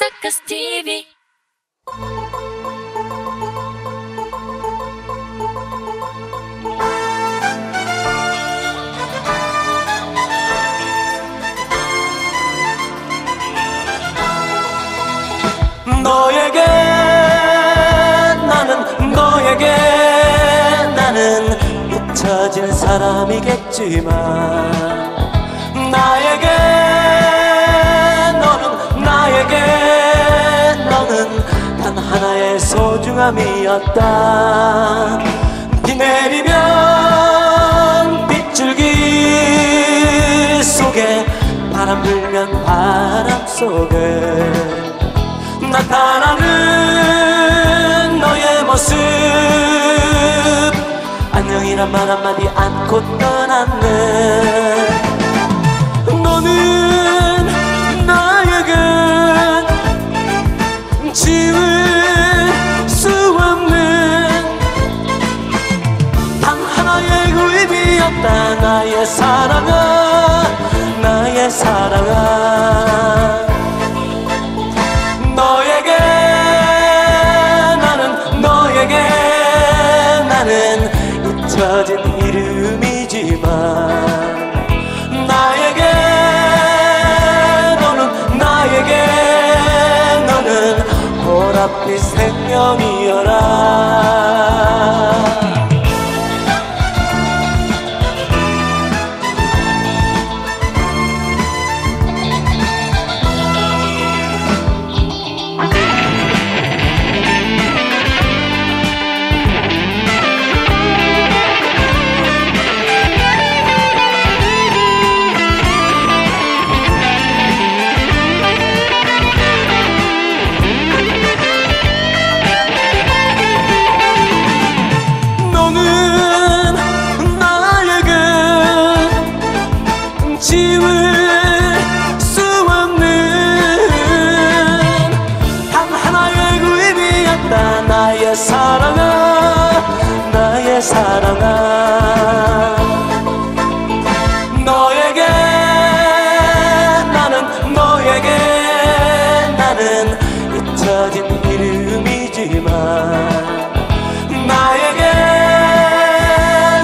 Circus TV. 너에게 나는 잊혀진 사람이겠지만 나에게 너는 단 하나의 소중함이었다. 비 내리면 빗줄기 속에 바람 불면 바람 속에 나타나는 너의 모습, 안녕이란 말 한마디 않고 떠났네. 너는 나에게 지울 수 없는 단 하나의 의미였다. 나의 사랑아, 나의 사랑아. 나는 잊혀진 이름이지만 나에게 너는 보랏빛 생명이여라. 지울 수 없는 단 하나의 의미였다. 나의 사랑아, 나의 사랑아. 너에게 나는 잊혀진 이름이지만 나에게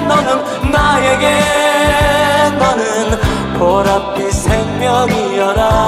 너는 보랏빛 생명이여라.